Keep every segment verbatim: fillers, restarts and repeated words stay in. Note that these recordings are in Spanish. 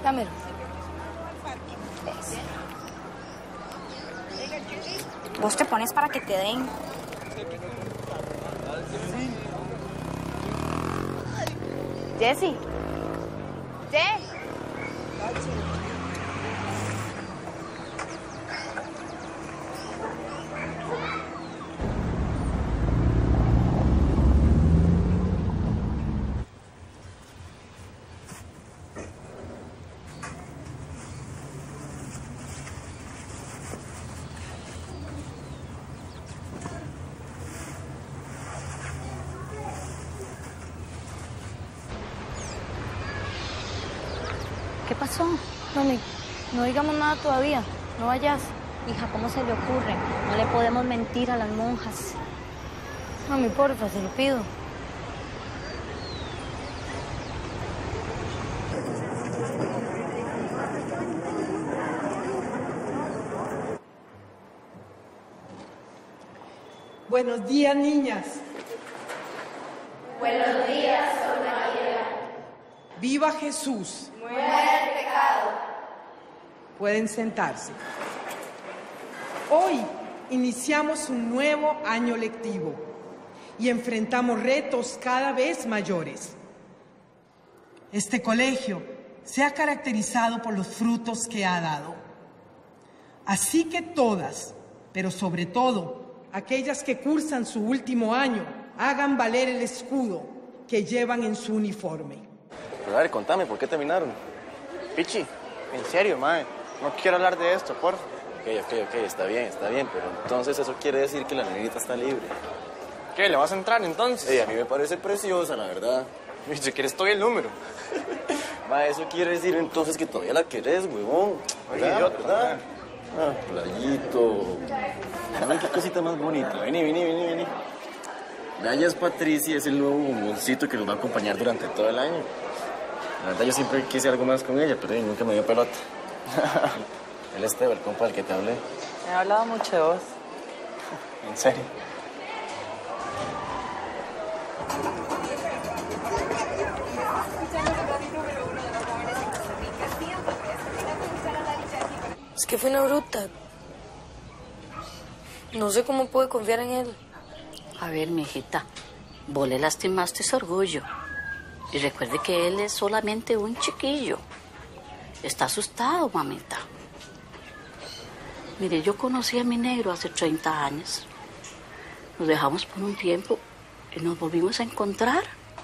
Dámelo. Vos te pones para que te den. Jessy. Jess. ¿Qué pasó? Mami, no digamos nada todavía. No vayas. Hija, ¿cómo se le ocurre? No le podemos mentir a las monjas. Mami, porfa, se lo pido. Buenos días, niñas. Buenos días, Sor María. ¡Viva Jesús! Muera el pecado. Pueden sentarse. Hoy iniciamos un nuevo año lectivo y enfrentamos retos cada vez mayores. Este colegio se ha caracterizado por los frutos que ha dado. Así que todas, pero sobre todo aquellas que cursan su último año, hagan valer el escudo que llevan en su uniforme. Pero a ver, contame, ¿por qué terminaron? Pichi, en serio, mae, no quiero hablar de esto, por favor. Ok, ok, ok, está bien, está bien, pero entonces eso quiere decir que la nenita está libre. ¿Qué, le vas a entrar entonces? Ey, a mí me parece preciosa, la verdad. Si quieres, doy el número. Ma, eso quiere decir entonces que todavía la querés, huevón. ¿Verdad? Idiota, ¿Verdad? Ah, playito. Ay, qué cosita más bonita. Vení, vení, vení, vení. Ella es Patricia, es el nuevo bomboncito que nos va a acompañar durante todo el año. La verdad, yo siempre quise algo más con ella, pero nunca me dio pelota. Él es Teo, el compa del que te hablé. Me ha hablado mucho de vos. En serio. Es que fue una bruta. No sé cómo pude confiar en él. A ver, mijita, vos le lastimaste su orgullo. Y recuerde que él es solamente un chiquillo. Está asustado, mamita. Mire, yo conocí a mi negro hace treinta años. Nos dejamos por un tiempo y nos volvimos a encontrar.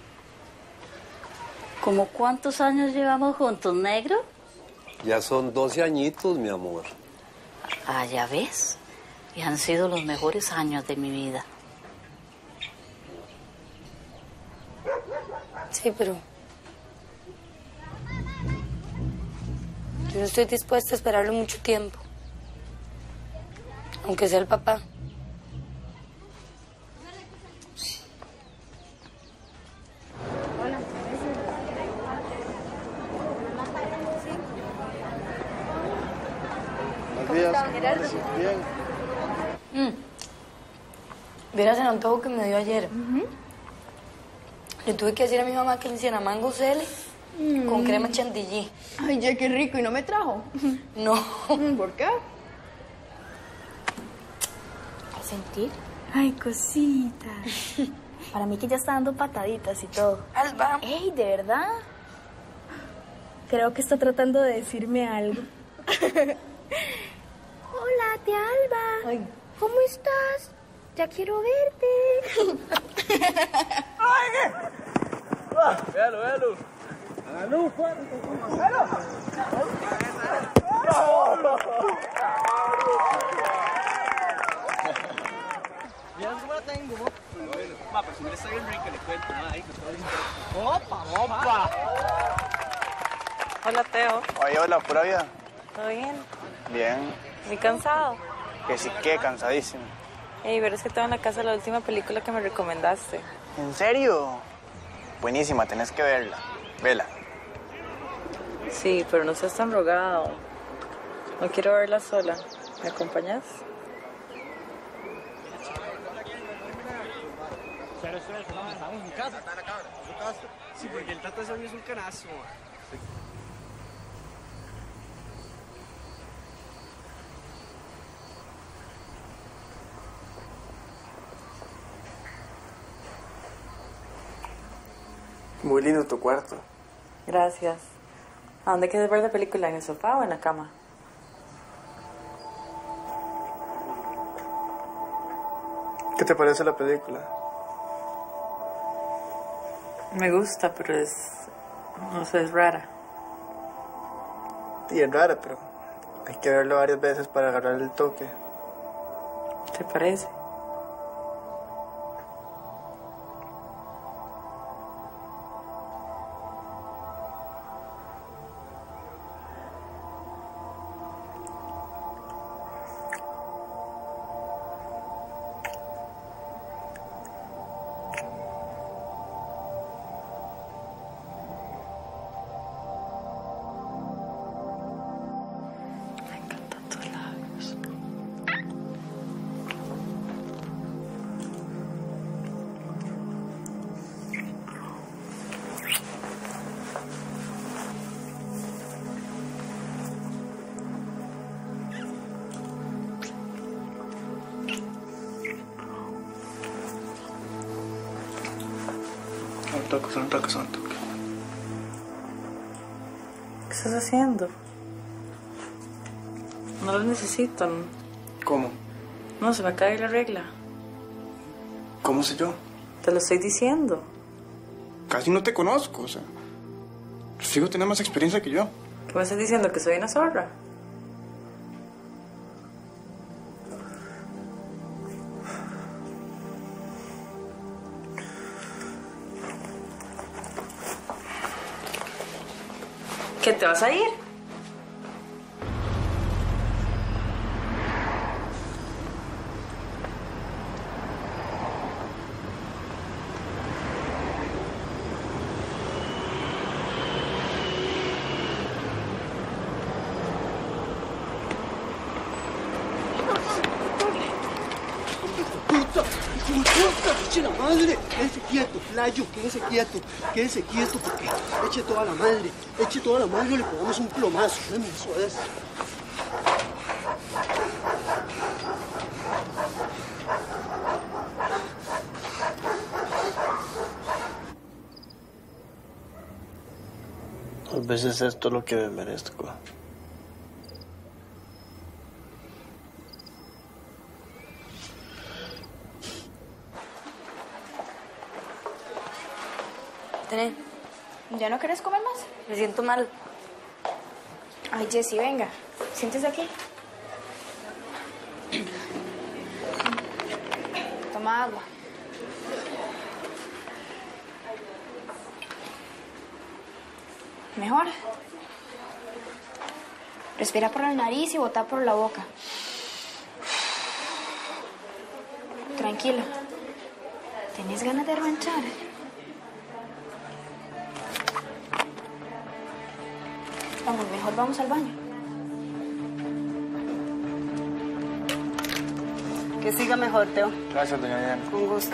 ¿Cómo cuántos años llevamos juntos, negro? Ya son doce añitos, mi amor. Ah, ya ves. Y han sido los mejores años de mi vida. Sí, pero... yo no estoy dispuesta a esperarlo mucho tiempo. Aunque sea el papá. Buenos días. Bien. Mm. Vieras el antojo que me dio ayer. Uh-huh. Le tuve que decir a mi mamá que me hiciera mango cele mm. con crema chantilly. Ay, ya qué rico. ¿Y no me trajo? No. ¿Por qué? ¿Qué sentir? Ay, cosita. Para mí que ya está dando pataditas y todo. Alba. Ey, ¿de verdad? Creo que está tratando de decirme algo. Hola, tía Alba. Ay. ¿Cómo estás? Ya quiero verte. ¡Ay! Ah, véalo, véalo. ¡A la luz, fuerte! ¡Véalo! Ya no la tengo, ¿no? Va, pero si me está bien rico, le cuento. Nada, ahí, que todo ¡opa, opa! Hola, Teo. Oye, hola, pura vida. ¿Todo bien? Bien. ¿Muy cansado? Que sí, que cansadísimo. Ey, pero es que estaba en la casa la última película que me recomendaste. ¿En serio? Buenísima, tenés que verla. Vela. Sí, pero no seas tan rogado. No quiero verla sola. ¿Me acompañas? Estamos en casa. ¿Está en la cámara? ¿En su casa? Sí, porque el Tata ese es un canazo. Muy lindo tu cuarto. Gracias. ¿A dónde quieres ver la película? ¿En el sofá o en la cama? ¿Qué te parece la película? Me gusta, pero es... no sé, es rara. Sí, es rara, pero hay que verlo varias veces para agarrar el toque. ¿Te parece? Un toque, un toque, un toque. ¿Qué estás haciendo? No lo necesito. ¿Cómo? No, se me cae la regla. ¿Cómo sé yo? Te lo estoy diciendo. Casi no te conozco, o sea. Fijo, tienes más experiencia que yo. ¿Qué me estás diciendo? ¿Que soy una zorra? ¿Qué, te vas a ir? ¡Eche la madre! Quédese quieto, Playo, quédese quieto, quédese quieto porque eche toda la madre, eche toda la madre o le pegamos un plomazo. Dame eso es. A veces esto es lo que me merezco. Tené, ¿Ya no querés comer más? me siento mal. Ay, Jessie, venga. Siéntese aquí. Toma agua. Mejor. Respira por la nariz y bota por la boca. Tranquila. ¿Tenés ganas de ranchar? Vamos, mejor vamos al baño. Que siga mejor, Teo. Gracias, doña Diana. Con gusto.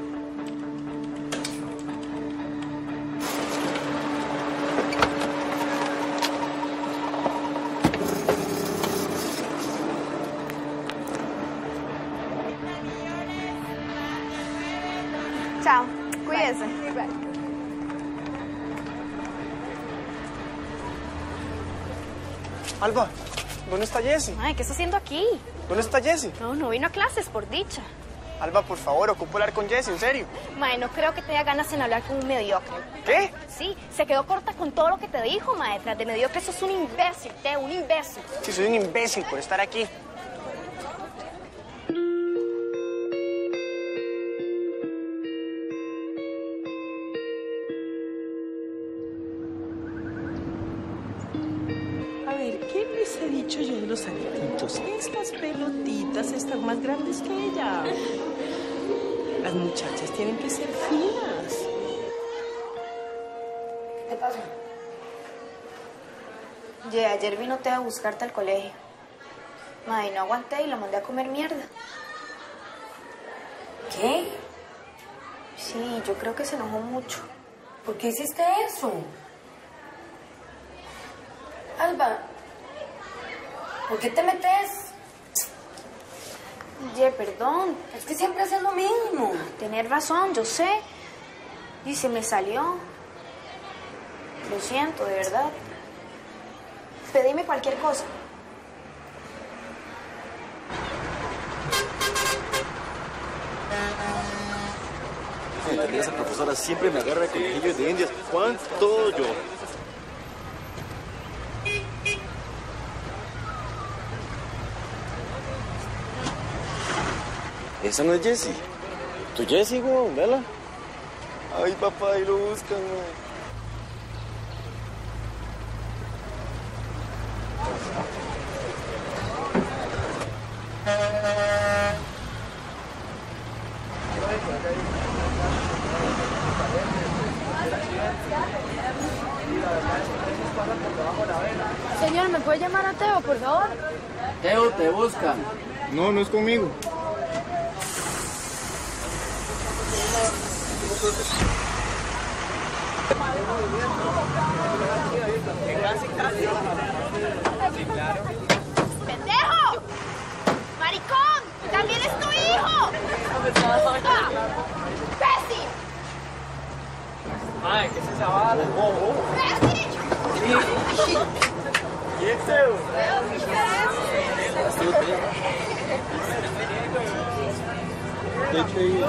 Chao. Cuídense. Alba, ¿dónde está Jessie? Ay, ¿qué está haciendo aquí? ¿Dónde está Jessie? No, no vino a clases, por dicha. Alba, por favor, ocupo hablar con Jessie, en serio. Mae, no creo que tenga ganas en hablar con un mediocre. ¿Qué? Sí, se quedó corta con todo lo que te dijo, maestra. De mediocre sos un imbécil, Teo, un imbécil. Sí, soy un imbécil por estar aquí. A ver, ¿qué les he dicho yo de los aretitos? Estas pelotitas están más grandes que ella. Las muchachas tienen que ser finas. ¿Qué pasa? Ye, ayer vino Teo a buscarte al colegio. Mae, no aguanté y lo mandé a comer mierda. ¿Qué? Sí, yo creo que se enojó mucho. ¿Por qué hiciste eso? Alba, ¿por qué te metes? Ye, perdón. Es que siempre haces lo mismo. Tener razón, yo sé. Y se me salió. Lo siento, de verdad. Pedime cualquier cosa. Sí, esa profesora siempre me agarra con conejillos de indias. ¿Cuánto yo? Esa no es Jessie. ¿Tu Jessie, güey? Vela. Ay, papá, ahí lo buscan, güey. Señor, ¿me puede llamar a Teo, por favor? Teo, te buscan. No, no es conmigo. ¡Pendejo! ¡Maricón! ¡También es tu hijo! ¡Ah! ¡Bessie! Ay, ¿qué es esa vara? ¡Bessie! ¿Y es Teo? ¿Qué te digo?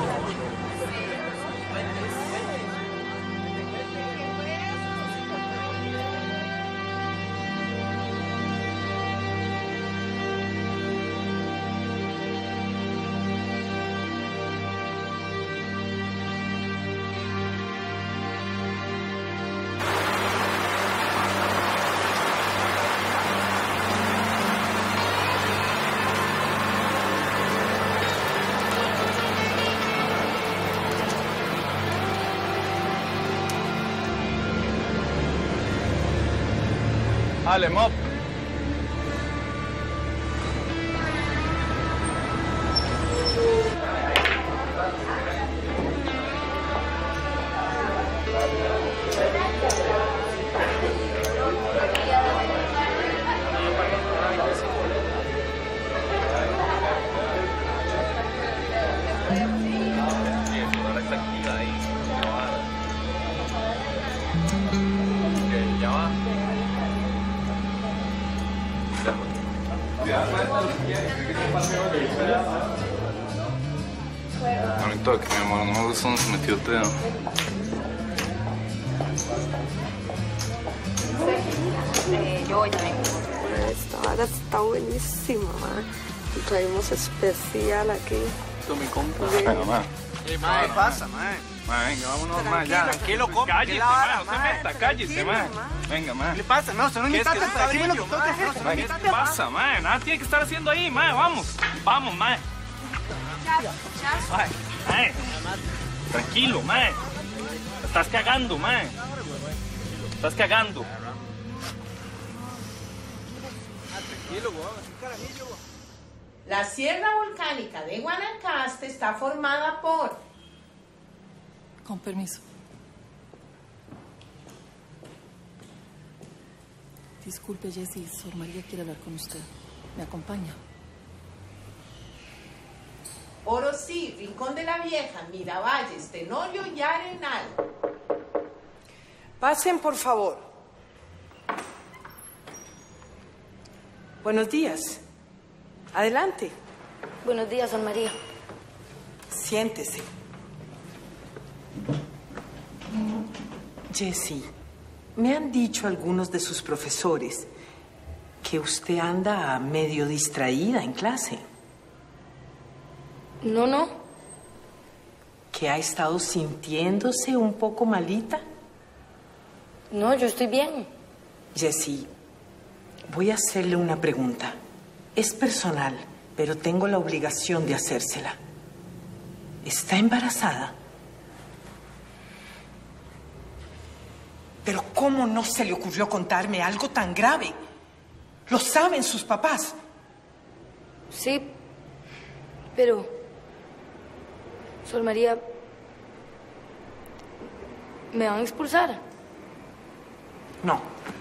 Dale, mop. No me toque, mi amor, no me gusta donde se metió Teo. Eh, yo voy también. Esta vara está buenísima, ma. Traemos especial aquí. Esto mi compa. Sí. Venga, ma. ¿Qué pasa, ma? Ma, venga, vámonos, ma, ya. Tranquilo, compa. Cállese, ma, no se meta, cállese, ma. Venga, ma. ¿Qué le pasa? No, son un ¿Qué es que instante está para decirme lo que bello, tengo que hacer. ma? Son un ¿Qué instante. pasa, ma? Nada tiene que estar haciendo ahí, ma. Vamos. Vamos, ma. Ay, ma. Tranquilo, ma. La estás cagando, ma. La estás cagando. La sierra volcánica de Guanacaste está formada por... Con permiso. Disculpe, Jessie, Sor María quiere hablar con usted. ¿Me acompaña? Orosí, Rincón de la Vieja, Miravalles, Tenorio y Arenal. Pasen, por favor. Buenos días. Adelante. Buenos días, Sor María. Siéntese. Jessie, me han dicho algunos de sus profesores que usted anda medio distraída en clase. No, no. ¿Que ha estado sintiéndose un poco malita? No, yo estoy bien. Jessie, voy a hacerle una pregunta. Es personal, pero tengo la obligación de hacérsela. ¿Está embarazada? Pero ¿cómo no se le ocurrió contarme algo tan grave? Lo saben sus papás. Sí, pero... Sor María... ¿Me van a expulsar? No.